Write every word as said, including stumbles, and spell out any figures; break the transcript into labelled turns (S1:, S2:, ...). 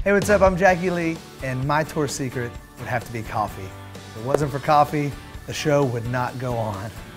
S1: Hey, what's up? I'm Jackie Lee, and my tour secret would have to be coffee. If it wasn't for coffee, the show would not go on.